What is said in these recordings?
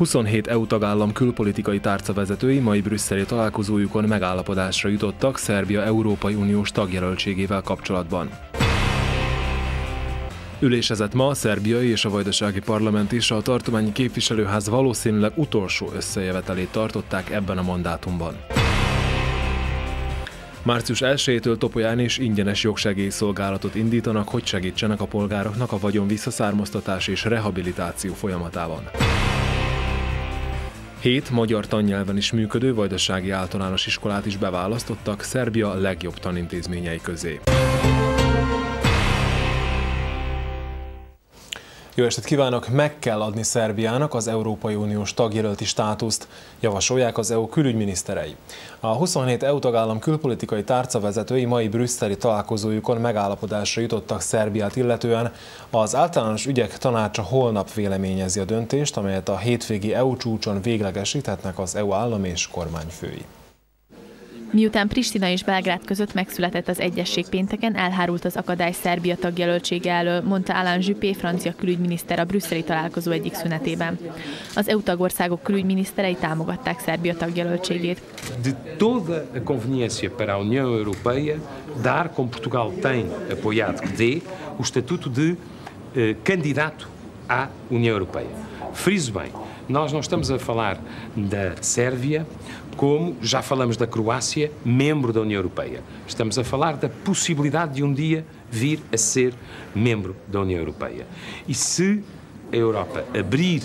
27 EU tagállam külpolitikai tárcavezetői mai brüsszeli találkozójukon megállapodásra jutottak Szerbia Európai Uniós tagjelöltségével kapcsolatban. Ülésezett ma a szerbiai és a vajdasági parlament is, a tartományi képviselőház valószínűleg utolsó összejövetelét tartották ebben a mandátumban. Március 1-től Topolyán is ingyenes jogsegélyszolgálatot indítanak, hogy segítsenek a polgároknak a vagyon visszaszármaztatás és rehabilitáció folyamatában. 7 magyar tannyelven is működő vajdasági általános iskolát is beválasztottak Szerbia legjobb tanintézményei közé. Jó estét kívánok! Meg kell adni Szerbiának az Európai Uniós tagjelölti státuszt, javasolják az EU külügyminiszterei. A 27 EU tagállam külpolitikai tárcavezetői mai brüsszeli találkozójukon megállapodásra jutottak Szerbiát illetően. Az általános ügyek tanácsa holnap véleményezi a döntést, amelyet a hétvégi EU csúcson véglegesíthetnek az EU állam és kormányfői. Miután Pristina és Belgrád között megszületett az egyesség pénteken, elhárult az akadály Szerbia tagjelöltsége elől, mondta Alain Juppé, francia külügyminiszter a brüsszeli találkozó egyik szünetében. Az EU tagországok külügyminiszterei támogatták Szerbia tagjelöltségét. De toda a conveniência para a União Europeia dar, como Portugal tem apoiado que dê, o estatuto de candidato à União Europeia. Friso bem, nós não estamos a falar da Sérvia como já falamos da Croácia, membro da União Europeia. Estamos a falar da possibilidade de dia vir a ser membro da União Europeia. E se a Europa abrir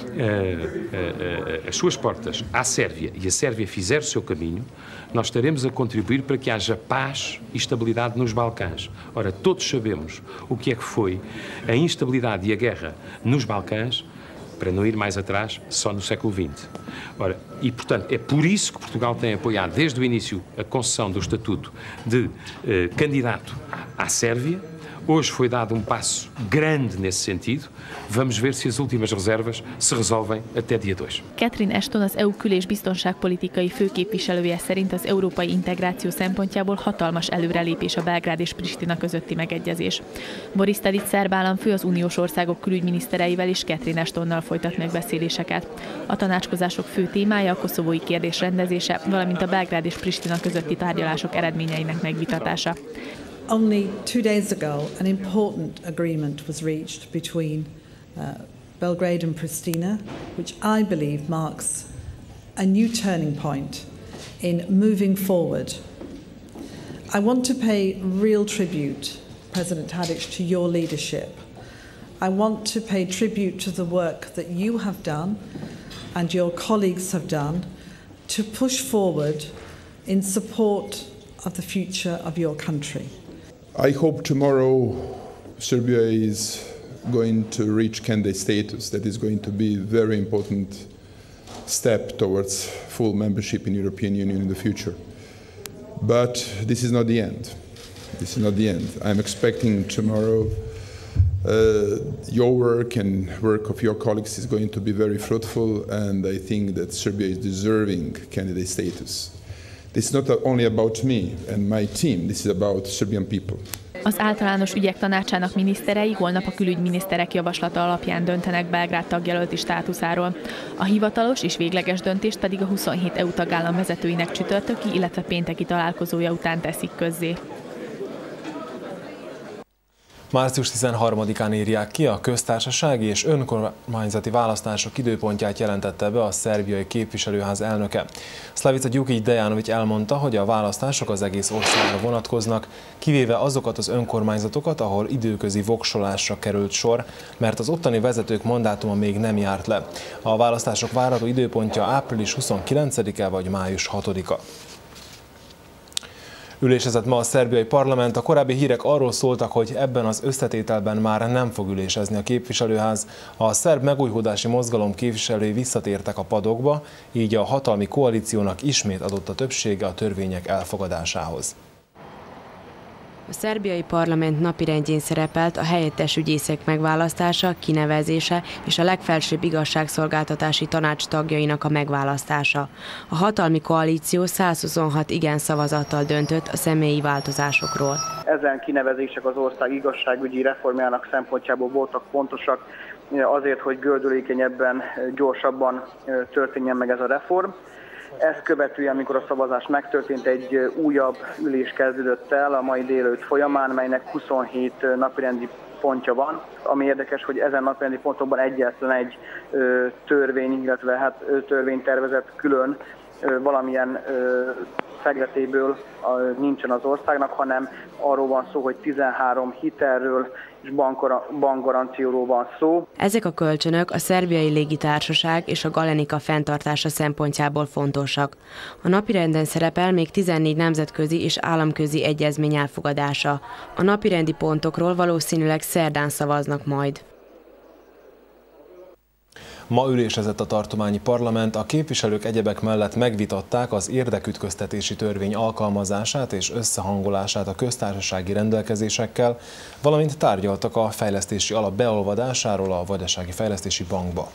as suas portas à Sérvia e a Sérvia fizer o seu caminho, nós estaremos a contribuir para que haja paz e estabilidade nos Balcãs. Ora, todos sabemos o que é que foi a instabilidade e a guerra nos Balcãs, para não ir mais atrás, só no século XX. Ora, e, portanto, é por isso que Portugal tem apoiado desde o início a concessão do estatuto de candidato à Sérvia. Hoje foi dado passo grande nesse sentido. Vamos ver se as últimas reservas se resolvem até dia 2. Catherine Ashton, az EU kül- és biztonságpolitikai főképviselője szerint az európai integráció szempontjából hatalmas előrelépés a Belgrád és Pristina közötti megegyezés. Boris Tadić szerb államfő az uniós országok külügyminisztereivel és Catherine Ashtonnal folytat megbeszéléseket. A tanácskozások fő témája a koszovói kérdés rendezése, valamint a Belgrád és Pristina közötti tárgyalások eredményeinek megvitatása. Only 2 days ago, an important agreement was reached between Belgrade and Pristina, which I believe marks a new turning point in moving forward. I want to pay real tribute, President Tadić, to your leadership. I want to pay tribute to the work that you have done and your colleagues have done to push forward in support of the future of your country. I hope tomorrow Serbia is going to reach candidate status. That is going to be a very important step towards full membership in the European Union in the future. But this is not the end. This is not the end. I'm expecting tomorrow your work and work of your colleagues is going to be very fruitful, and I think that Serbia is deserving candidate status. This is not only about me and my team, this is about Serbian people. Az általános ügyek tanácsának miniszterei holnap a külügyminiszterek javaslata alapján döntenek Belgrád tagjelölti státuszáról. A hivatalos és végleges döntést pedig a 27 EU tagállam vezetőinek csütörtöki, illetve pénteki találkozója után teszik közzé. Március 13-án írják ki a köztársasági és önkormányzati választások időpontját, jelentette be a szerbiai képviselőház elnöke. Slavica Đukić-Dejanović elmondta, hogy a választások az egész országra vonatkoznak, kivéve azokat az önkormányzatokat, ahol időközi voksolásra került sor, mert az ottani vezetők mandátuma még nem járt le. A választások várható időpontja április 29-e vagy május 6-a. Ülésezett ma a szerbiai parlament. A korábbi hírek arról szóltak, hogy ebben az összetételben már nem fog ülésezni a képviselőház. A szerb megújulódási mozgalom képviselői visszatértek a padokba, így a hatalmi koalíciónak ismét adott a többsége a törvények elfogadásához. A szerbiai parlament napirendjén szerepelt a helyettes ügyészek megválasztása, kinevezése és a legfelsőbb igazságszolgáltatási tanács tagjainak a megválasztása. A hatalmi koalíció 126 igen szavazattal döntött a személyi változásokról. Ezen kinevezések az ország igazságügyi reformjának szempontjából voltak fontosak, azért, hogy gördülékenyebben, gyorsabban történjen meg ez a reform. Ezt követően, amikor a szavazás megtörtént, egy újabb ülés kezdődött el a mai délelőtt folyamán, melynek 27 napirendi pontja van. Ami érdekes, hogy ezen napirendi pontokban egyetlen egy törvény, illetve törvénytervezet külön valamilyen szegletéből nincsen az országnak, hanem arról van szó, hogy 13 hitelről és bankgarancióról van szó. Ezek a kölcsönök a szerbiai légitársaság és a Galenica fenntartása szempontjából fontosak. A napirenden szerepel még 14 nemzetközi és államközi egyezmény elfogadása. A napirendi pontokról valószínűleg szerdán szavaznak majd. Ma ülésezett a tartományi parlament, a képviselők egyebek mellett megvitatták az érdekütköztetési törvény alkalmazását és összehangolását a köztársasági rendelkezésekkel, valamint tárgyaltak a fejlesztési alap beolvadásáról a Vajdasági Fejlesztési Bankba.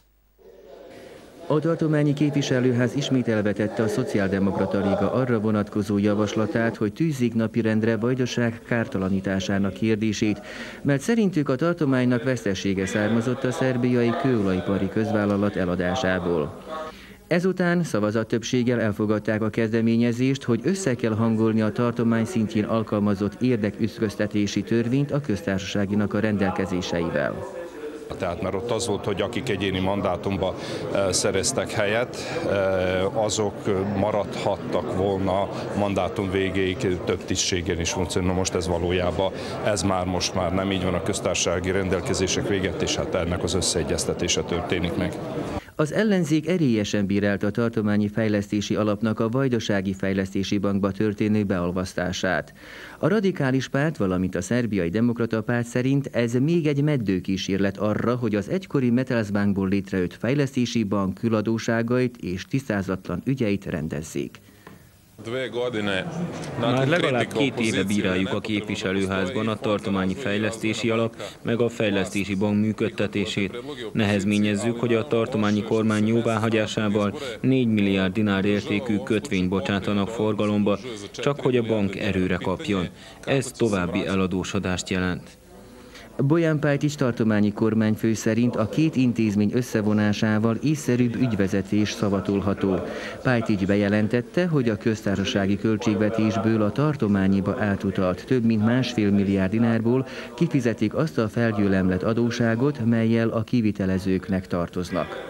A tartományi képviselőház ismét elvetette a Szociáldemokrata Liga arra vonatkozó javaslatát, hogy tűzzék napirendre Vajdaság kártalanításának kérdését, mert szerintük a tartománynak vesztesége származott a szerbiai kőolajipari közvállalat eladásából. Ezután szavazattöbbséggel elfogadták a kezdeményezést, hogy össze kell hangolni a tartomány szintjén alkalmazott érdekütköztetési törvényt a köztársaságinak a rendelkezéseivel. Tehát mert ott az volt, hogy akik egyéni mandátumba szereztek helyet, azok maradhattak volna mandátum végéig több tisztségen is funkcionálni. Most ez valójában, most már nem így van, a köztársasági rendelkezések véget, és hát ennek az összeegyeztetése történik meg. Az ellenzék erélyesen bírálta a tartományi fejlesztési alapnak a Vajdasági Fejlesztési Bankba történő beolvasztását. A radikális párt, valamint a szerbiai demokrata párt szerint ez még egy meddőkísérlet arra, hogy az egykori Metals-bankból létrejött fejlesztési bank küladóságait és tisztázatlan ügyeit rendezzék. Már legalább 2 éve bíráljuk a képviselőházban a tartományi fejlesztési alap meg a fejlesztési bank működtetését. Nehezményezzük, hogy a tartományi kormány jóváhagyásával 4 milliárd dinár értékű kötvényt bocsátanak forgalomba, csak hogy a bank erőre kapjon. Ez további eladósodást jelent. Bolyán Pajtics tartományi kormányfő szerint a 2 intézmény összevonásával észszerűbb ügyvezetés szavatolható. Pajtics bejelentette, hogy a köztársasági költségvetésből a tartományiba átutalt több mint 1,5 milliárd dinárból kifizetik azt a felgyőlemlett adósságot, mellyel a kivitelezőknek tartoznak.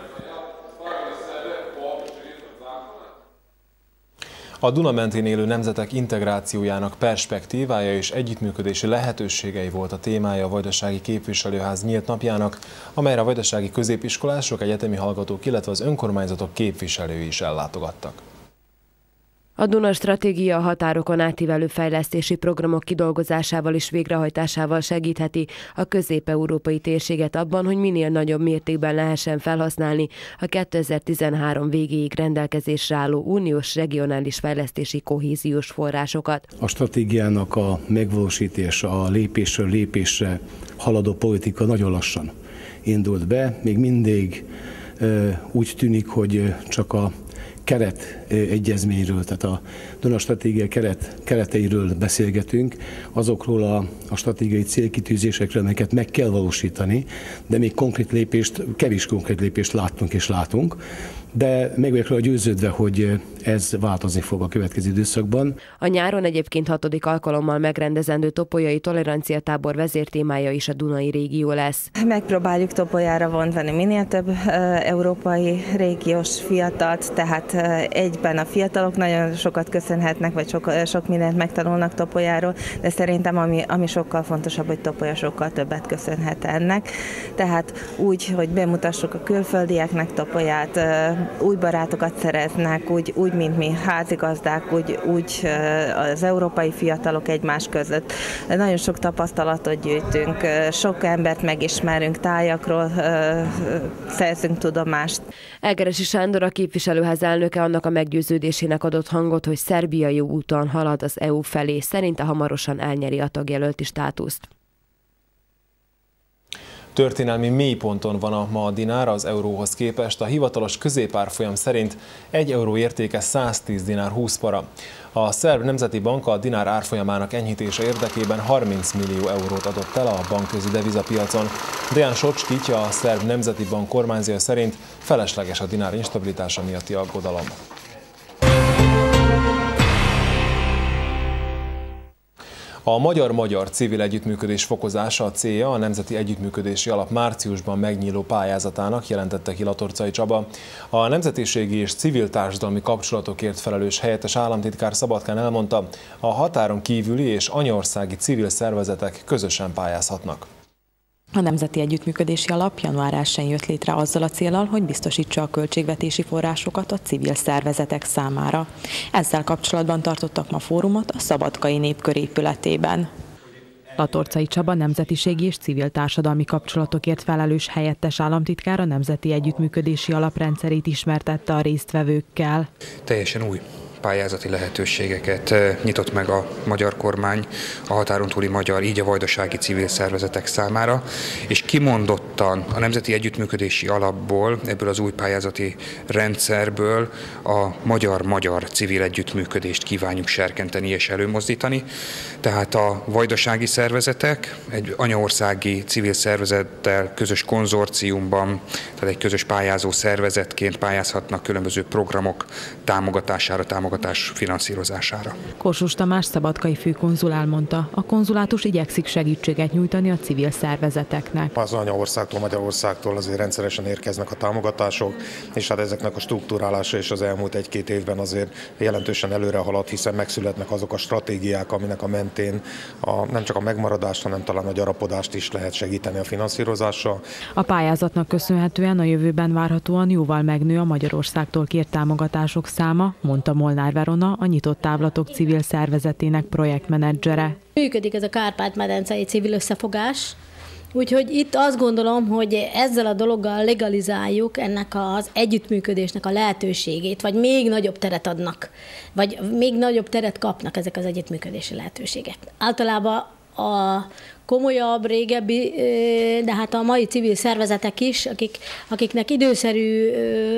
A Duna mentén élő nemzetek integrációjának perspektívája és együttműködési lehetőségei volt a témája a Vajdasági Képviselőház nyílt napjának, amelyre a vajdasági középiskolások, egyetemi hallgatók, illetve az önkormányzatok képviselői is ellátogattak. A Duna stratégia határokon átívelő fejlesztési programok kidolgozásával és végrehajtásával segítheti a közép-európai térséget abban, hogy minél nagyobb mértékben lehessen felhasználni a 2013 végéig rendelkezésre álló uniós regionális fejlesztési kohéziós forrásokat. A stratégiának a megvalósítása, a lépésről lépésre haladó politika nagyon lassan indult be. Még mindig úgy tűnik, hogy csak a keretegyezményről, tehát a Duna stratégia kereteiről beszélgetünk, azokról a stratégiai célkitűzésekről, amelyeket meg kell valósítani, de még kevés konkrét lépést láttunk és látunk, de meg vagyok róla győződve, hogy ez változni fog a következő időszakban. A nyáron egyébként 6. alkalommal megrendezendő topolyai toleranciatábor vezértémája is a Dunai régió lesz. Megpróbáljuk Topolyára vontani minél több európai régiós fiatalt, tehát egyben a fiatalok nagyon sokat köszönhetnek, vagy sok mindent megtanulnak Topolyáról, de szerintem ami sokkal fontosabb, hogy Topolya sokkal többet köszönhet ennek. Tehát úgy, hogy bemutassuk a külföldieknek Topolyát, új barátokat szereznek, úgy mint mi házigazdák, úgy az európai fiatalok egymás között. Nagyon sok tapasztalatot gyűjtünk, sok embert megismerünk, tájakról szerzünk tudomást. Egeresi Sándor, a képviselőház elnöke annak a meggyőződésének adott hangot, hogy Szerbia jó úton halad az EU felé, szerinte hamarosan elnyeri a tagjelölti státuszt. Történelmi mélyponton van ma a dinár az euróhoz képest, a hivatalos középárfolyam szerint 1 euró értéke 110 dinár 20 para. A Szerb Nemzeti Bank a dinár árfolyamának enyhítése érdekében 30 millió eurót adott el a bankközi devizapiacon. Dejan Socskic, a Szerb Nemzeti Bank kormányzója szerint felesleges a dinár instabilitása miatti aggodalom. A magyar-magyar civil együttműködés fokozása a célja a Nemzeti Együttműködési Alap márciusban megnyíló pályázatának, jelentette ki Latorcai Csaba. A nemzetiségi és civil társadalmi kapcsolatokért felelős helyettes államtitkár Szabadkán elmondta, a határon kívüli és anyaországi civil szervezetek közösen pályázhatnak. A Nemzeti Együttműködési Alap január 1-én jött létre azzal a céllal, hogy biztosítsa a költségvetési forrásokat a civil szervezetek számára. Ezzel kapcsolatban tartottak ma fórumot a Szabadkai Népkör épületében. Latorcai Csaba nemzetiségi és civil társadalmi kapcsolatokért felelős helyettes államtitkár a Nemzeti Együttműködési Alap rendszerét ismertette a résztvevőkkel. Teljesen új pályázati lehetőségeket nyitott meg a magyar kormány a határon túli magyar, így a vajdasági civil szervezetek számára, és kimondottan a Nemzeti Együttműködési Alapból, ebből az új pályázati rendszerből a magyar-magyar civil együttműködést kívánjuk serkenteni és előmozdítani. Tehát a vajdasági szervezetek egy anyaországi civil szervezettel közös konzorciumban, tehát egy közös pályázó szervezetként pályázhatnak különböző programok támogatására, finanszírozására. Kossuth Tamás szabadkai főkonzul elmondta, a konzulátus igyekszik segítséget nyújtani a civil szervezeteknek. Az anyaországtól, Magyarországtól azért rendszeresen érkeznek a támogatások, és hát ezeknek a struktúrálása is az elmúlt 1-2 évben azért jelentősen előre haladt, hiszen megszületnek azok a stratégiák, aminek a mentén nem csak a megmaradást, hanem talán a gyarapodást is lehet segíteni a finanszírozással. A pályázatnak köszönhetően a jövőben várhatóan jóval megnő a Magyarországtól kért támogatások száma, mondta Molnár Verona, a Nyitott Távlatok civil szervezetének projektmenedzsere. Működik ez a Kárpát-medencei civil összefogás, úgyhogy itt azt gondolom, hogy ezzel a dologgal legalizáljuk ennek az együttműködésnek a lehetőségét, vagy még nagyobb teret adnak, vagy még nagyobb teret kapnak ezek az együttműködési lehetőségek. Általában a komolyabb, régebbi, de hát a mai civil szervezetek is, akiknek időszerű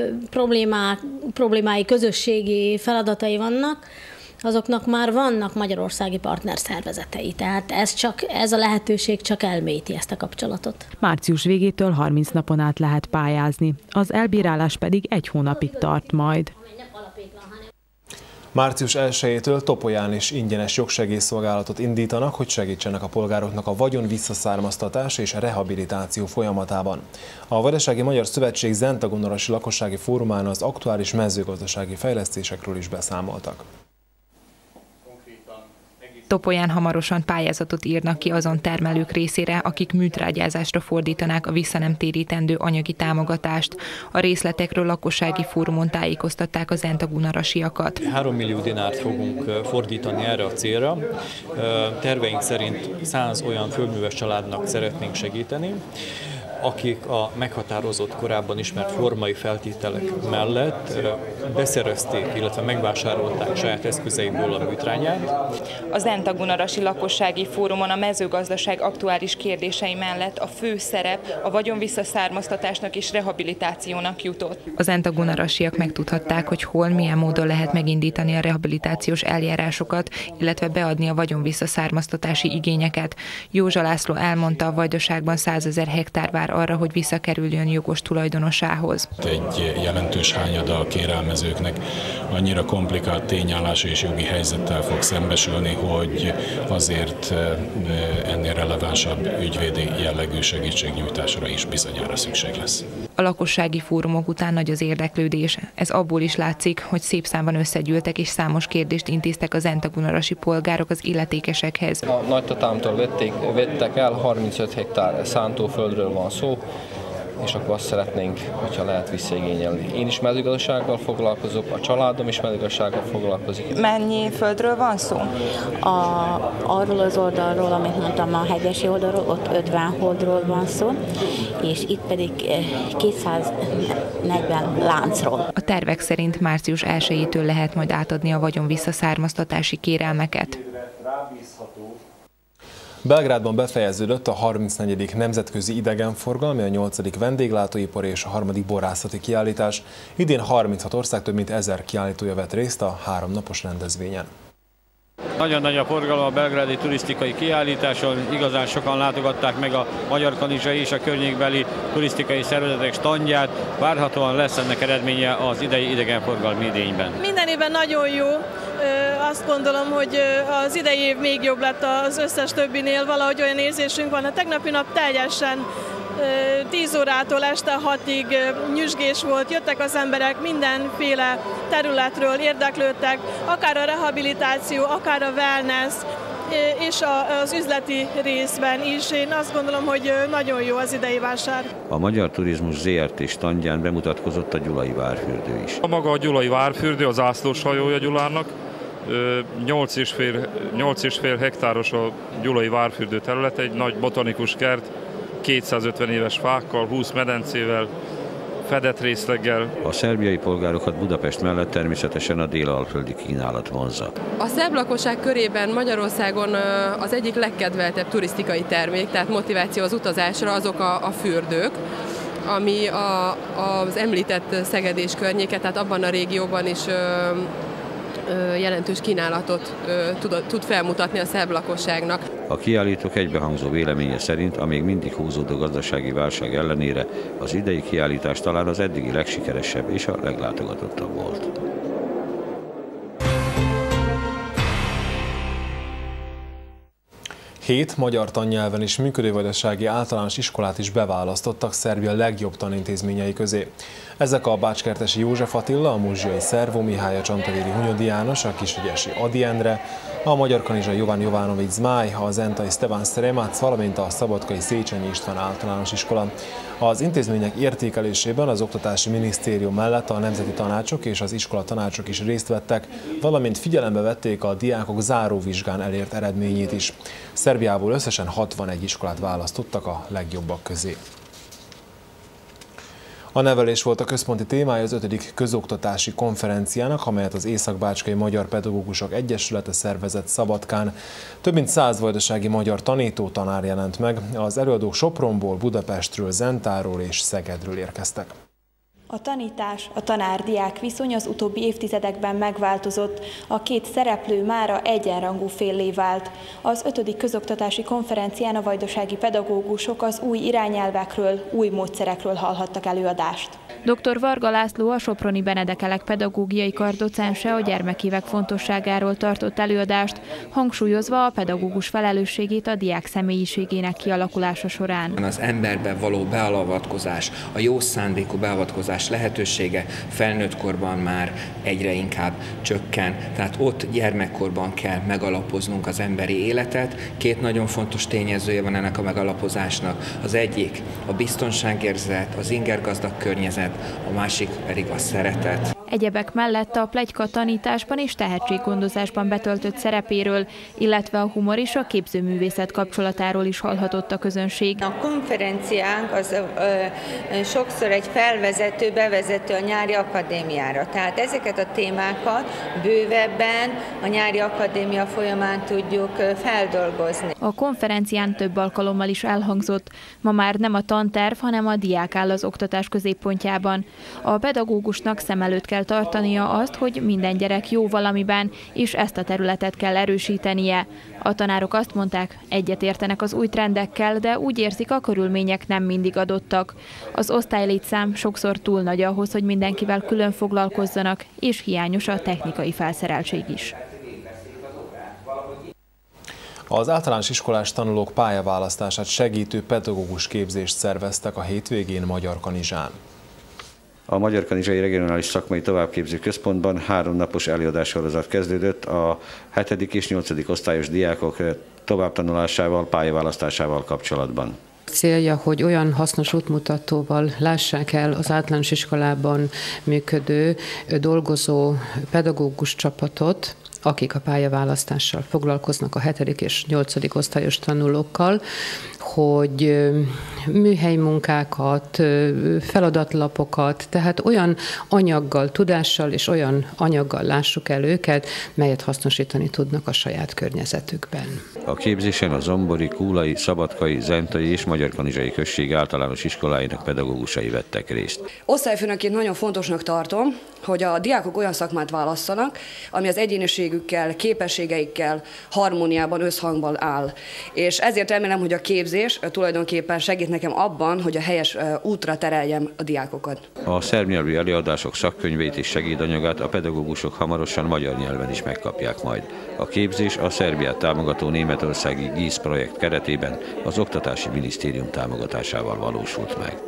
problémái, közösségi feladatai vannak, azoknak már vannak magyarországi partnerszervezetei. Tehát ez a lehetőség csak elmélyíti ezt a kapcsolatot. Március végétől 30 napon át lehet pályázni, az elbírálás pedig 1 hónapig tart majd. Március 1-től Topolyán is ingyenes jogsegélyszolgálatot indítanak, hogy segítsenek a polgároknak a vagyon visszaszármaztatás és a rehabilitáció folyamatában. A Vajdasági Magyar Szövetség Zentagonarasi lakossági fórumán az aktuális mezőgazdasági fejlesztésekről is beszámoltak. Topolyán hamarosan pályázatot írnak ki azon termelők részére, akik műtrágyázásra fordítanák a visszanemtérítendő anyagi támogatást. A részletekről lakossági fórumon tájékoztatták az zentagunarasiakat. 3 millió dinárt fogunk fordítani erre a célra. Terveink szerint 100 olyan földműves családnak szeretnénk segíteni, akik a meghatározott, korábban ismert formai feltételek mellett beszerezték, illetve megvásárolták saját eszközeikből a műtrágyát. Az Zentagunarasi lakossági fórumon a mezőgazdaság aktuális kérdései mellett a fő szerep a vagyon visszaszármaztatásnak és rehabilitációnak jutott. Az zentagunarasiak megtudhatták, hogy hol, milyen módon lehet megindítani a rehabilitációs eljárásokat, illetve beadni a vagyon visszaszármaztatási igényeket. Józsa László elmondta, a Vajdaságban 100 000 hektár vár arra, hogy visszakerüljön jogos tulajdonosához. Egy jelentős hányada a kérelmezőknek annyira komplikált tényállási és jogi helyzettel fog szembesülni, hogy azért ennél relevánsabb ügyvédi jellegű segítségnyújtásra is bizonyára szükség lesz. A lakossági fórumok után nagy az érdeklődés. Ez abból is látszik, hogy szép számban összegyűltek és számos kérdést intéztek a zentagunarasi polgárok az illetékesekhez. A Nagytatámtól vettek el, 35 hektár szántóföldről van szó, és akkor azt szeretnénk, hogyha lehet visszaigényelni. Én is mezőgazdasággal foglalkozok, a családom is mezőgazdasággal foglalkozik. Mennyi földről van szó? Arról az oldalról, amit mondtam, a hegyesi oldalról, ott 50 holdról van szó, és itt pedig 240 láncról. A tervek szerint március 1-től lehet majd átadni a vagyon visszaszármaztatási kérelmeket. Belgrádban befejeződött a 34. Nemzetközi Idegenforgalmi, a 8. vendéglátóipar és a 3. borászati kiállítás. Idén 36 ország több mint 1000 kiállítója vett részt a 3 napos rendezvényen. Nagyon nagy a forgalom a belgrádi turisztikai kiállításon, igazán sokan látogatták meg a Magyar Kanizsai és a környékbeli turisztikai szervezetek standját. Várhatóan lesz ennek eredménye az idei idegenforgalmi idényben. Minden évben nagyon jó. Azt gondolom, hogy az idei év még jobb lett az összes többinél, valahogy olyan érzésünk van. A tegnapi nap teljesen 10 órától este 6-ig nyüzsgés volt, jöttek az emberek mindenféle területről, érdeklődtek, akár a rehabilitáció, akár a wellness, és az üzleti részben is. Én azt gondolom, hogy nagyon jó az idei vásár. A Magyar Turizmus ZRT standján bemutatkozott a Gyulai Várfürdő is. Maga a Gyulai Várfürdő, a zászlós hajója Gyulának. 8,5 hektáros a Gyulai Várfürdő terület, egy nagy botanikus kert, 250 éves fákkal, 20 medencével, fedett részleggel. A szerbiai polgárokat Budapest mellett természetesen a dél-alföldi kínálat vonzza. A szerb lakosság körében Magyarországon az egyik legkedveltebb turisztikai termék, tehát motiváció az utazásra azok a fürdők, ami az említett Szeged és környéke, tehát abban a régióban is jelentős kínálatot tud felmutatni a szerb lakosságnak. A kiállítók egybehangzó véleménye szerint a még mindig húzódó gazdasági válság ellenére az idei kiállítás talán az eddigi legsikeresebb és a leglátogatottabb volt. Hét magyar tannyelven is működő vajdasági általános iskolát is beválasztottak Szerbia legjobb tanintézményei közé. Ezek a Bácskertesi József Attila, a muzsiai Szervó Mihály, a Csantavéri Hunyadi János, a Kisügyesi Ady Endre, a Magyarkanizsai Jovan Jovanovics Zmáj, a Zentai Stefan Szeremac, valamint a Szabadkai Széchenyi István általános iskola. Az intézmények értékelésében az Oktatási Minisztérium mellett a nemzeti tanácsok és az iskola tanácsok is részt vettek, valamint figyelembe vették a diákok záróvizsgán elért eredményét is. Szerbiából összesen 61 iskolát választottak a legjobbak közé. A nevelés volt a központi témája az 5. közoktatási konferenciának, amelyet az Észak-Bácskai Magyar Pedagógusok Egyesülete szervezett Szabadkán. Több mint 100 vajdasági magyar tanító-tanár jelent meg. Az előadók Sopronból, Budapestről, Zentáról és Szegedről érkeztek. A tanítás, a tanár-diák viszony az utóbbi évtizedekben megváltozott, a két szereplő mára egyenrangú féllé vált. Az 5. közoktatási konferencián a vajdasági pedagógusok az új irányelvekről, új módszerekről hallhattak előadást. Dr. Varga László, a soproni Benedekelek pedagógiai kar docense a gyermekévek fontosságáról tartott előadást, hangsúlyozva a pedagógus felelősségét a diák személyiségének kialakulása során. Az emberben való beavatkozás, a jó szándékú beavatkozás lehetősége felnőtt korban már egyre inkább csökken, tehát ott gyermekkorban kell megalapoznunk az emberi életet. Két nagyon fontos tényezője van ennek a megalapozásnak. Az egyik a biztonságérzet, az ingergazdag környezet, a másik pedig a szeretet. Egyebek mellett a pletyka tanításban és tehetséggondozásban betöltött szerepéről, illetve a humor és a képzőművészet kapcsolatáról is hallhatott a közönség. A konferenciánk az sokszor egy bevezető a nyári akadémiára. Tehát ezeket a témákat bővebben a nyári akadémia folyamán tudjuk feldolgozni. A konferencián több alkalommal is elhangzott. Ma már nem a tanterv, hanem a diák áll az oktatás középpontjában. A pedagógusnak szem előtt kell tartania azt, hogy minden gyerek jó valamiben, és ezt a területet kell erősítenie. A tanárok azt mondták, egyetértenek az új trendekkel, de úgy érzik, a körülmények nem mindig adottak. Az osztálylétszám sokszor túl nagy ahhoz, hogy mindenkivel külön foglalkozzanak, és hiányos a technikai felszereltség is. Az általános iskolás tanulók pályaválasztását segítő pedagógus képzést szerveztek a hétvégén Magyarkanizsán. A Magyarkanizsai Regionális Szakmai Továbbképző Központban 3 napos előadássorozat kezdődött a 7. és 8. osztályos diákok továbbtanulásával, pályaválasztásával kapcsolatban. Célja, hogy olyan hasznos útmutatóval lássák el az általános iskolában működő, dolgozó pedagógus csapatot, akik a pályaválasztással foglalkoznak a 7. és 8. osztályos tanulókkal, hogy műhelymunkákat, feladatlapokat, tehát olyan anyaggal, tudással és olyan anyaggal lássuk el őket, melyet hasznosítani tudnak a saját környezetükben. A képzésen a zombori, kúlai, szabadkai, zentai és magyarkanizsai község általános iskoláinak pedagógusai vettek részt. Osztályfőnökként nagyon fontosnak tartom, hogy a diákok olyan szakmát válasszanak, ami az egyéniségükkel, képességeikkel harmóniában, összhangban áll. És ezért remélem, hogy a képzés tulajdonképpen segít nekem abban, hogy a helyes útra tereljem a diákokat. A szerb nyelvű előadások szakkönyvét és segédanyagát a pedagógusok hamarosan magyar nyelven is megkapják majd. A képzés a Szerbiát támogató németországi GIS projekt keretében az Oktatási Minisztérium támogatásával valósult meg.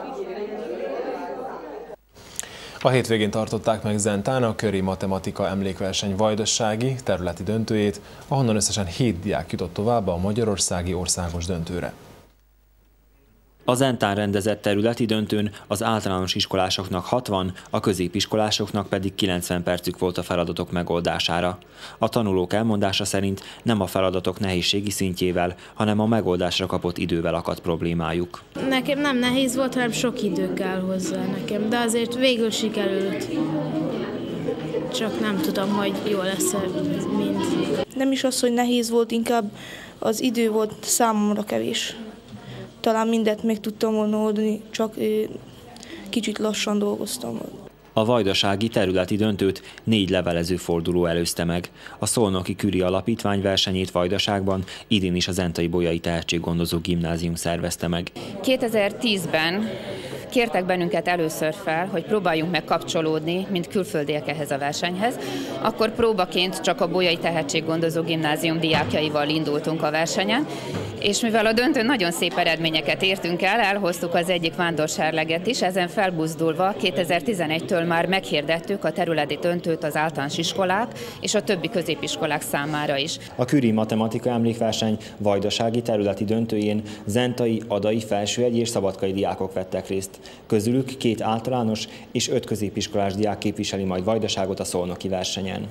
A hétvégén tartották meg Zentán a köri matematika emlékverseny vajdasági területi döntőjét, ahonnan összesen 7 diák jutott tovább a magyarországi országos döntőre. A Zentán rendezett területi döntőn az általános iskolásoknak 60, a középiskolásoknak pedig 90 percük volt a feladatok megoldására. A tanulók elmondása szerint nem a feladatok nehézségi szintjével, hanem a megoldásra kapott idővel akadt problémájuk. Nekem nem nehéz volt, hanem sok idő kell hozzá nekem, de azért végül sikerült. Csak nem tudom, hogy jó lesz-e mind. Nem is az, hogy nehéz volt, inkább az idő volt számomra kevés. Talán mindent meg tudtam volna oldani, csak kicsit lassan dolgoztam. A vajdasági területi döntőt 4 levelező forduló előzte meg. A Szolnoki Küri Alapítvány versenyét Vajdaságban idén is a Zentai Bolyai Tehetséggondozó Gimnázium szervezte meg. 2010-ben kértek bennünket először fel, hogy próbáljunk meg kapcsolódni, mint külföldiek ehhez a versenyhez. Akkor próbaként csak a Bolyai Tehetséggondozó Gimnázium diákjaival indultunk a versenyen, és mivel a döntőn nagyon szép eredményeket értünk el, elhoztuk az egyik vándorserleget is, ezen felbuzdulva 2011-től már meghirdettük a területi döntőt az általános iskolák és a többi középiskolák számára is. A Küri Matematika Emlékverseny vajdasági területi döntőjén zentai, adai, felsőegy és szabadkai diákok vettek részt. Közülük 2 általános és 5 középiskolás diák képviseli majd Vajdaságot a szolnoki versenyen.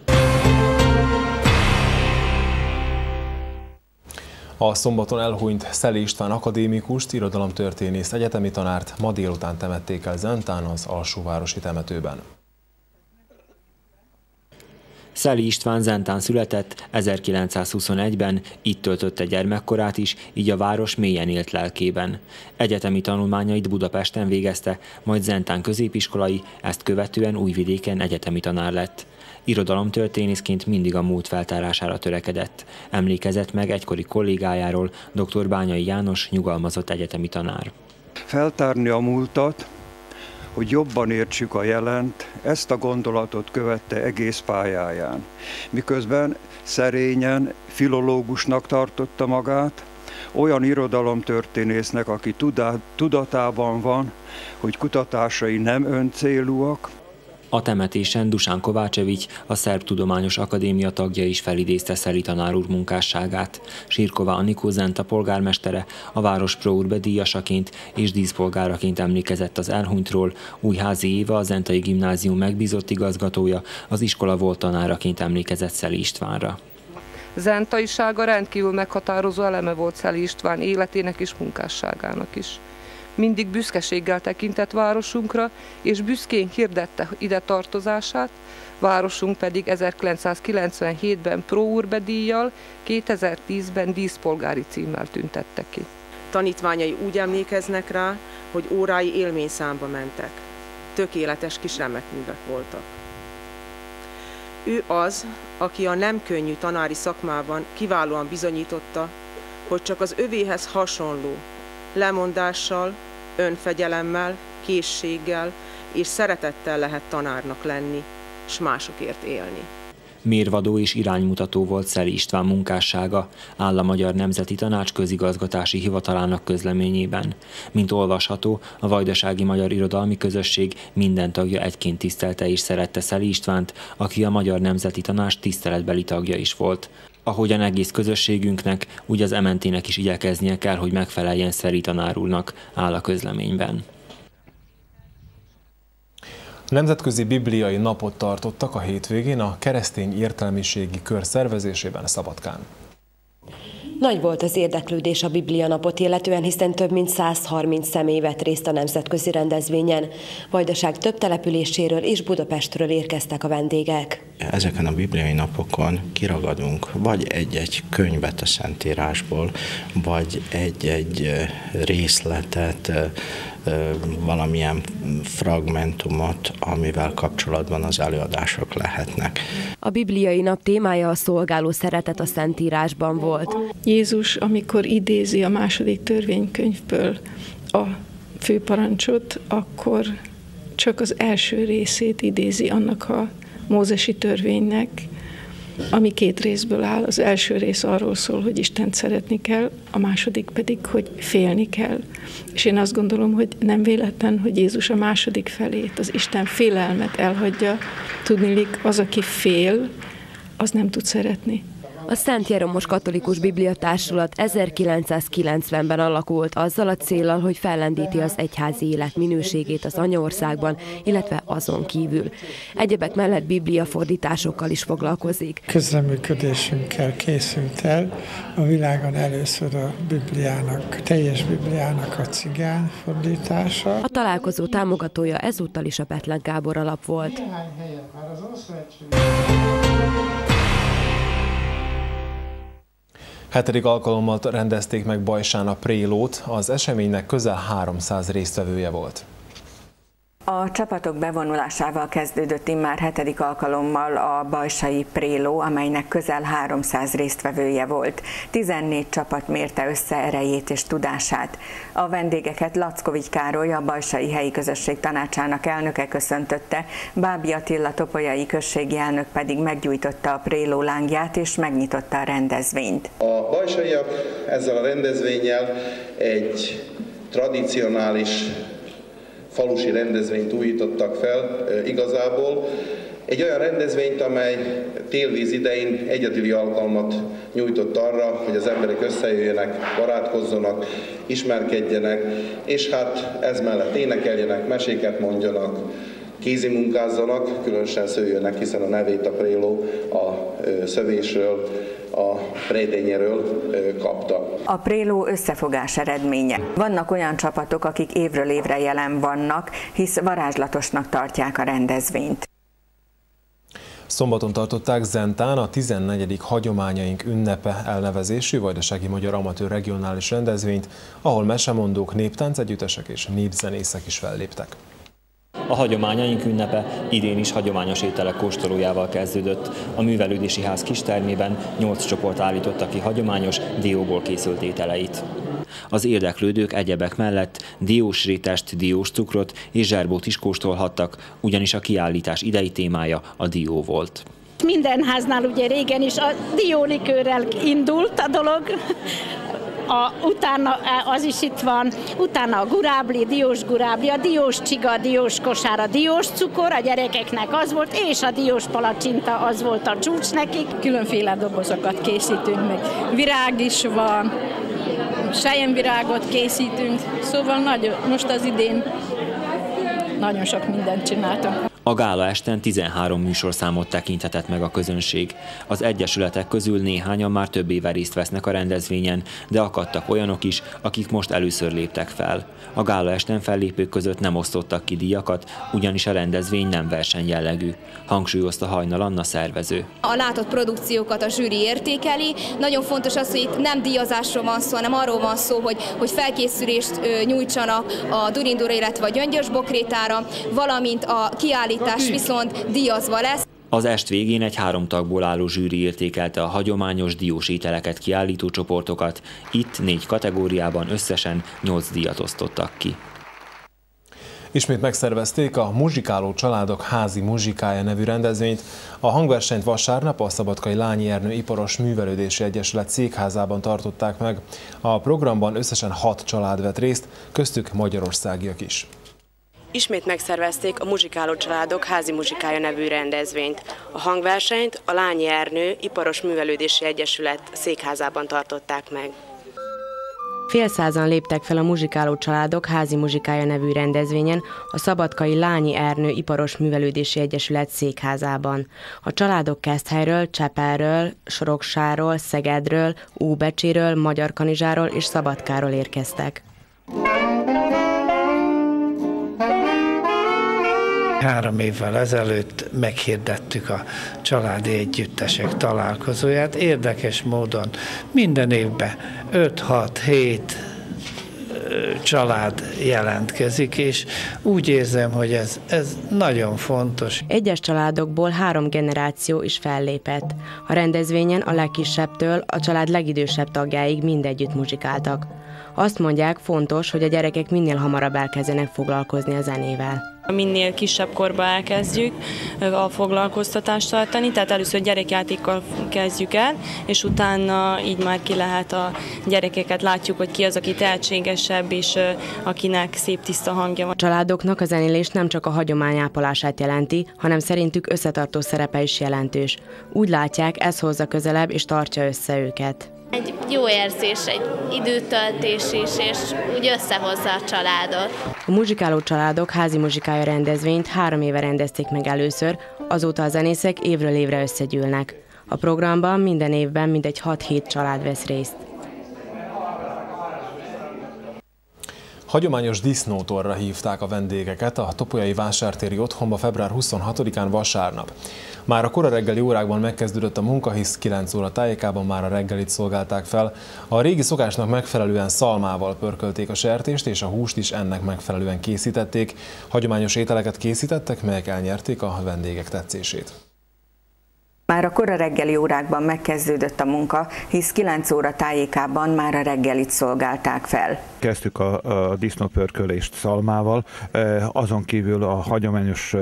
A szombaton elhunyt Szeli István akadémikust, irodalomtörténészt, egyetemi tanárt ma délután temették el Zentán az alsóvárosi temetőben. Szeli István Zentán született, 1921-ben, itt töltötte gyermekkorát is, így a város mélyen élt lelkében. Egyetemi tanulmányait Budapesten végezte, majd Zentán középiskolai, ezt követően Újvidéken egyetemi tanár lett. Irodalomtörténészként mindig a múlt feltárására törekedett. Emlékezett meg egykori kollégájáról, dr. Bányai János, nyugalmazott egyetemi tanár. Feltárni a múltat, hogy jobban értsük a jelent, ezt a gondolatot követte egész pályáján. Miközben szerényen filológusnak tartotta magát, olyan irodalomtörténésznek, aki tudatában van, hogy kutatásai nem öncélúak. A temetésen Dušan Kováčević, a Szerb Tudományos Akadémia tagja is felidézte Szeli tanár úr munkásságát. Sirková Anikó Zenta polgármestere a város pro-urbe díjasaként és díszpolgáraként emlékezett az elhunytról, Újházi Éva, a Zentai Gimnázium megbízott igazgatója, az iskola volt tanáraként emlékezett Szeli Istvánra. Zentaisága rendkívül meghatározó eleme volt Szeli István életének és munkásságának is. Mindig büszkeséggel tekintett városunkra, és büszkén hirdette ide tartozását, városunk pedig 1997-ben pro-urbe díjjal, 2010-ben díszpolgári címmel tüntette ki. Tanítványai úgy emlékeznek rá, hogy órái élményszámba mentek. Tökéletes kis remekművek voltak. Ő az, aki a nem könnyű tanári szakmában kiválóan bizonyította, hogy csak az övéhez hasonló lemondással, önfegyelemmel, készséggel és szeretettel lehet tanárnak lenni, s másokért élni. Mérvadó és iránymutató volt Szeli István munkássága, áll a Magyar Nemzeti Tanács közigazgatási hivatalának közleményében. Mint olvasható, a vajdasági magyar irodalmi közösség minden tagja egyként tisztelte és szerette Szeli Istvánt, aki a Magyar Nemzeti Tanács tiszteletbeli tagja is volt. Ahogyan egész közösségünknek, úgy az MNT-nek is igyekeznie kell, hogy megfeleljen Szeli tanár úrnak, áll a közleményben. Nemzetközi bibliai napot tartottak a hétvégén a keresztény értelmiségi kör szervezésében Szabadkán. Nagy volt az érdeklődés a Biblia napot illetően, hiszen több mint 130 személy vett részt a nemzetközi rendezvényen. Vajdaság több településéről és Budapestről érkeztek a vendégek. Ezeken a bibliai napokon kiragadunk vagy egy-egy könyvet a Szentírásból, vagy egy-egy részletet, valamilyen fragmentumot, amivel kapcsolatban az előadások lehetnek. A bibliai nap témája a szolgáló szeretet a Szentírásban volt. Jézus, amikor idézi a második törvénykönyvből a főparancsot, akkor csak az első részét idézi annak a mózesi törvénynek, ami 2 részből áll. Az első rész arról szól, hogy Istent szeretni kell, a második pedig, hogy félni kell. És én azt gondolom, hogy nem véletlen, hogy Jézus a második felét, az Isten félelmet elhagyja. Tudniillik, az, aki fél, az nem tud szeretni. A Szent Jeromos Katolikus Bibliatársulat 1990-ben alakult azzal a céllal, hogy fellendíti az egyházi élet minőségét az anyaországban, illetve azon kívül. Egyebek mellett bibliafordításokkal is foglalkozik. Közreműködésünkkel készült el a világon először a Bibliának, teljes Bibliának a cigány fordítása. A találkozó támogatója ezúttal is a Bethlen Gábor alap volt. 7. alkalommal rendezték meg Bajsán a prélót, az eseménynek közel 300 résztvevője volt. A csapatok bevonulásával kezdődött immár 7. alkalommal a bajsai préló, amelynek közel 300 résztvevője volt. 14 csapat mérte össze erejét és tudását. A vendégeket Lackovics Károly, a Bajsai Helyi Közösség Tanácsának elnöke köszöntötte, Bábi Attila topolyai községi elnök pedig meggyújtotta a préló lángját és megnyitotta a rendezvényt. A bajsaiak ezzel a rendezvénnyel egy tradicionális falusi rendezvényt újítottak fel igazából. Egy olyan rendezvényt, amely télvíz idején egyedüli alkalmat nyújtott arra, hogy az emberek összejöjjenek, barátkozzanak, ismerkedjenek, és hát ez mellett énekeljenek, meséket mondjanak, kézimunkázzanak, különösen szőjönek, hiszen a nevét a préló a szövésről, a prédényéről kapta. A préló összefogás eredménye. Vannak olyan csapatok, akik évről évre jelen vannak, hisz varázslatosnak tartják a rendezvényt. Szombaton tartották Zentán a 14. Hagyományaink ünnepe elnevezésű vajdasági magyar amatőr regionális rendezvényt, ahol mesemondók, néptáncegyüttesek és népzenészek is felléptek. A hagyományaink ünnepe idén is hagyományos ételek kóstolójával kezdődött. A művelődési ház kistermében 8 csoport állította ki hagyományos dióból készült ételeit. Az érdeklődők egyebek mellett diós rétest, diós cukrot és zserbót is kóstolhattak, ugyanis a kiállítás idei témája a dió volt. Minden háznál ugye régen is a diólikőrrel indult a dolog. Utána az is itt van, utána a gurábli, diós gurábli, a diós csiga, a diós kosár, a diós cukor, a gyerekeknek az volt, és a diós palacsinta, az volt a csúcs nekik. Különféle dobozokat készítünk meg. Virág is van, selyemvirágot készítünk, szóval most az idén nagyon sok mindent csináltunk. A gála esten 13 műsorszámot tekinthetett meg a közönség. Az egyesületek közül néhányan már több éve részt vesznek a rendezvényen, de akadtak olyanok is, akik most először léptek fel. A gála esten fellépők között nem osztottak ki díjakat, ugyanis a rendezvény nem versenyjellegű, hangsúlyozta Hajnal Anna szervező. A látott produkciókat a zsűri értékeli. Nagyon fontos az, hogy itt nem díjazásról van szó, hanem arról van szó, hogy felkészülést nyújtsanak a Durindóra, illetve a Gyöngyös-Bokrétára, valamint a kiállítás viszont díjazva lesz. Az est végén egy 3 tagból álló zsűri értékelte a hagyományos diós ételeket kiállító csoportokat. Itt 4 kategóriában összesen 8 díjat osztottak ki. Ismét megszervezték a Muzsikáló Családok Házi Muzsikája nevű rendezvényt. A hangversenyt vasárnap a Szabadkai Lányi Ernő Iparos Művelődési Egyesület székházában tartották meg. A programban összesen 6 család vett részt, köztük magyarországiak is. Ismét megszervezték a Muzsikáló Családok Házi Muzsikája nevű rendezvényt. A hangversenyt a Lányi Ernő Iparos Művelődési Egyesület székházában tartották meg. Fél százan léptek fel a Muzsikáló Családok házi muzsikája nevű rendezvényen a szabadkai Lányi Ernő Iparos Művelődési Egyesület székházában. A családok Keszthelyről, Csepelről, Soroksáról, Szegedről, Óbecséről, Magyarkanizsáról és Szabadkáról érkeztek. 3 évvel ezelőtt meghirdettük a családi együttesek találkozóját. Érdekes módon minden évben 5-6-7 család jelentkezik, és úgy érzem, hogy ez nagyon fontos. Egyes családokból 3 generáció is fellépett. A rendezvényen a legkisebbtől a család legidősebb tagjáig mindegyütt muzsikáltak. Azt mondják, fontos, hogy a gyerekek minél hamarabb elkezdenek foglalkozni a zenével. Minél kisebb korban elkezdjük a foglalkoztatást tartani, tehát először gyerekjátékkal kezdjük el, és utána így már ki lehet a gyerekeket, látjuk, hogy ki az, aki tehetségesebb, és akinek szép tiszta hangja van. A családoknak a zenélés nem csak a hagyomány ápolását jelenti, hanem szerintük összetartó szerepe is jelentős. Úgy látják, ez hozza közelebb és tartja össze őket. Egy jó érzés, egy időtöltés is, és úgy összehozza a családot. A Muzsikáló Családok házi muzsikája rendezvényt 3 éve rendezték meg először, azóta a zenészek évről évre összegyűlnek. A programban minden évben mindegy 6-7 család vesz részt. Hagyományos disznótorra hívták a vendégeket a Topolyai vásártéri otthonba február 26-án vasárnap. Már a kora reggeli órákban megkezdődött a munka, hisz 9 óra tájékában már a reggelit szolgálták fel. A régi szokásnak megfelelően szalmával pörkölték a sertést, és a húst is ennek megfelelően készítették. Hagyományos ételeket készítettek, melyek elnyerték a vendégek tetszését. Már a kora reggeli órákban megkezdődött a munka, hisz 9 óra tájékában már a reggelit szolgálták fel. Kezdtük a disznópörkölést szalmával, azon kívül a hagyományos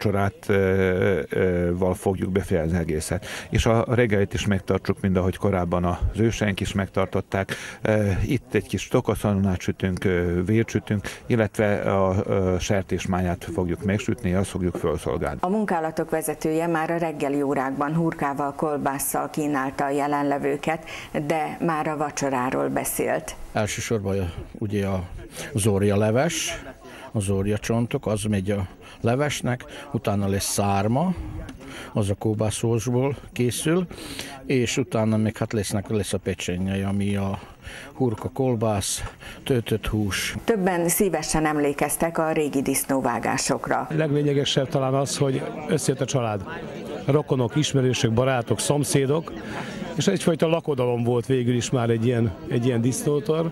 vacsorával fogjuk befejezni egészet. És a reggelit is megtartsuk, mind ahogy korábban az őseink is megtartották. Itt egy kis tokaszalonát sütünk, vért sütünk, illetve a sertésmáját fogjuk megsütni, azt fogjuk felszolgálni. A munkálatok vezetője már a reggeli órákban hurkával, kolbásszal kínálta a jelenlevőket, de már a vacsoráról beszélt. Elsősorban ugye a zórjaleves, a zórjacsontok, az megy a levesnek, utána lesz szárma, az a kóbászósból készül, és utána még lesz a pecsenyei, ami a hurka, kolbász, töltött hús. Többen szívesen emlékeztek a régi disznóvágásokra. A leglényegesebb talán az, hogy összejött a család. Rokonok, ismerősök, barátok, szomszédok, és egyfajta lakodalom volt végül is már egy ilyen disznótor.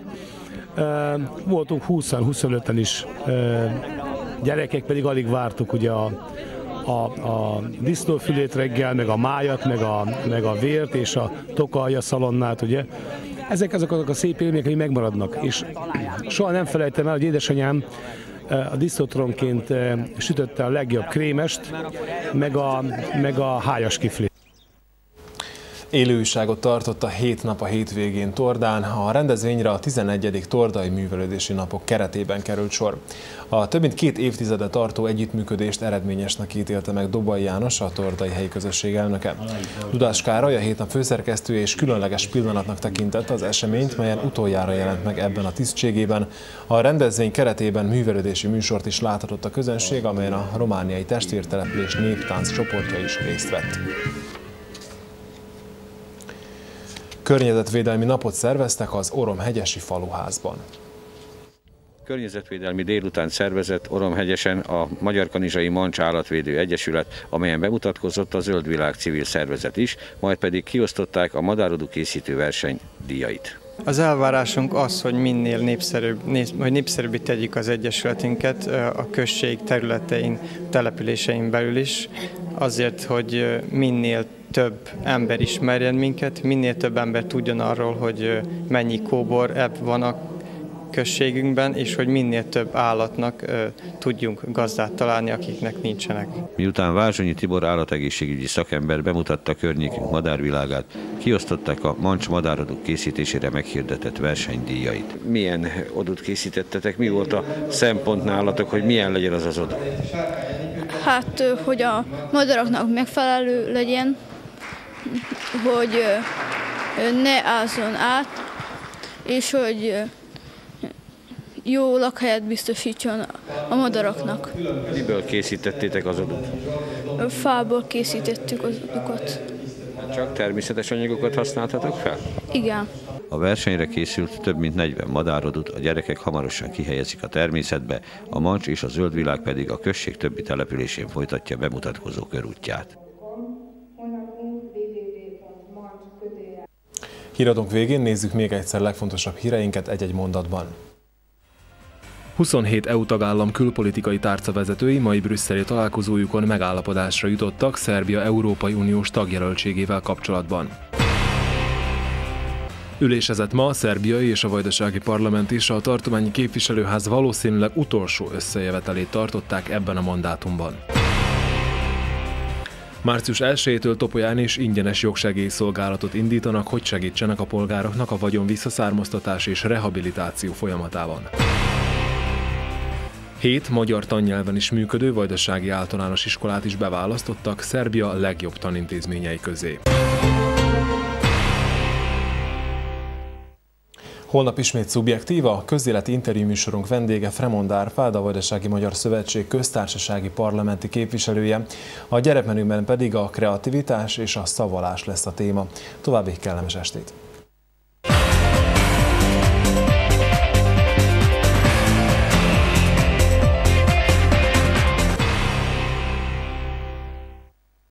Voltunk 20-25-en is, gyerekek pedig alig vártuk ugye a disznófülét reggel, meg a májat, meg a vért és a tokalja szalonnát, ugye. Ezek azok a szép élmények, amik megmaradnak, és soha nem felejtem el, hogy édesanyám a disznótoronként sütötte a legjobb krémest, meg a hájas kiflét. Élőújságot tartott a 7 nap a hétvégén Tordán. A rendezvényre a 11. Tordai Művelődési Napok keretében került sor. A több mint 2 évtizede tartó együttműködést eredményesnek ítélte meg Dobai János, a Tordai helyi közösség elnöke. Dudás Károly, a 7 nap főszerkesztője, és különleges pillanatnak tekintette az eseményt, melyen utoljára jelent meg ebben a tisztségében. A rendezvény keretében művelődési műsort is láthatott a közönség, amelyen a romániai testvértelepülés néptánc csoportja is részt vett. Környezetvédelmi napot szerveztek az Oromhegyesi Faluházban. Környezetvédelmi délután szervezett Oromhegyesen a Magyarkanizsai Mancs Állatvédő Egyesület, amelyen bemutatkozott a Zöld Világ civil szervezet is, majd pedig kiosztották a madárodú készítő verseny díjait. Az elvárásunk az, hogy minél népszerűbbé tegyük az egyesületünket a község területein, településein belül is, azért, hogy minél több ember ismerjen minket, minél több ember tudjon arról, hogy mennyi kóbor van a községünkben, és hogy minél több állatnak tudjunk gazdát találni, akiknek nincsenek. Miután Vázsonyi Tibor állategészségügyi szakember bemutatta környékünk madárvilágát, kiosztották a Mancs madárodók készítésére meghirdetett versenydíjait. Milyen odút készítettetek? Mi volt a szempont nálatok, hogy milyen legyen az oda? Hát, hogy a madaraknak megfelelő legyen, hogy ne ázzon át, és hogy jó lakhelyet biztosítson a madaraknak. Miből készítettétek az adót? Fából készítettük az adokat. Csak természetes anyagokat használtatok fel? Igen. A versenyre készült több mint 40 madárodut a gyerekek hamarosan kihelyezik a természetbe, a Mancs és a Zöld Világ pedig a község többi településén folytatja bemutatkozó körútját. Híradónk végén nézzük még egyszer legfontosabb híreinket egy-egy mondatban. 27 EU tagállam külpolitikai tárcavezetői mai brüsszeli találkozójukon megállapodásra jutottak Szerbia Európai Uniós tagjelöltségével kapcsolatban. Ülésezett ma a szerbiai és a vajdasági parlament is, a tartományi képviselőház valószínűleg utolsó összejövetelét tartották ebben a mandátumban. Március 1-től Topolyán is ingyenes jogsegélyszolgálatot indítanak, hogy segítsenek a polgároknak a vagyon visszaszármaztatás és rehabilitáció folyamatában. 7 magyar tannyelven is működő vajdasági általános iskolát is beválasztottak Szerbia legjobb tanintézményei közé. Holnap ismét Szubjektív, a közéleti interjú műsorunk vendége Fremond Árpád, a Vajdasági Magyar Szövetség köztársasági parlamenti képviselője. A gyerekmenüben pedig a kreativitás és a szavalás lesz a téma. További kellemes estét!